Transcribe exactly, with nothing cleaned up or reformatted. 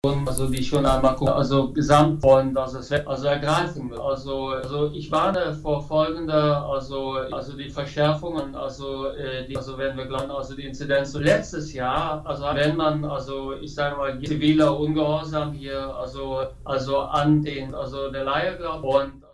also die schon einmal gucken, also Gesamtfront, also, es wird also ergreifen müssen. Also, also ich warne vor folgender, also, also die Verschärfungen, also, äh, die, also wenn wir glauben, also die Inzidenz letztes Jahr, also wenn man, also ich sage mal, ziviler Ungehorsam hier, also, also an den, also der Laie glaubt und